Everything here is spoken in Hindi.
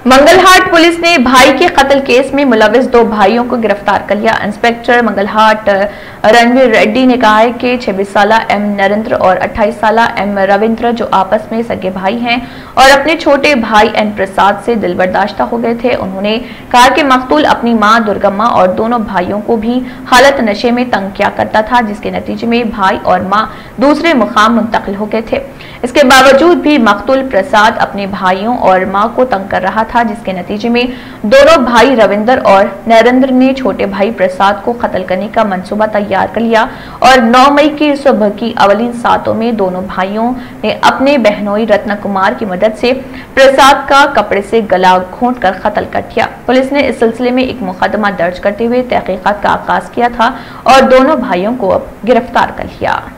मंगलहाट पुलिस ने भाई के कत्ल केस में मुलविस 2 भाइयों को गिरफ्तार कर लिया। इंस्पेक्टर मंगलहाट रणवीर रेड्डी ने कहा है कि 26 साल एम नरेंद्र और 28 साल एम रविंद्र जो आपस में सगे भाई हैं और अपने छोटे भाई एन प्रसाद से दिल बर्दाश्ता हो गए थे। उन्होंने कहा कि मकतूल अपनी मां दुर्गम्मा और दोनों भाइयों को भी हालत नशे में तंग किया करता था, जिसके नतीजे में भाई और मां दूसरे मुकाम मुंतकिल हो गए थे। इसके बावजूद भी मकतूल प्रसाद अपने भाइयों और मां को तंग कर रहा था, जिसके नतीजे में दोनों भाई रविंदर और नरेंद्र ने छोटे भाई प्रसाद को कत्ल करने का मंसूबा तैयार कर लिया और 9 मई की सुबह की अवलीन सातों में दोनों भाइयों ने अपने बहनोई रत्न कुमार की मदद से प्रसाद का कपड़े से गला घोंट कर कत्ल कर दिया। पुलिस ने इस सिलसिले में एक मुकदमा दर्ज करते हुए तहकीकात का आगाज किया था और दोनों भाइयों को अब गिरफ्तार कर लिया।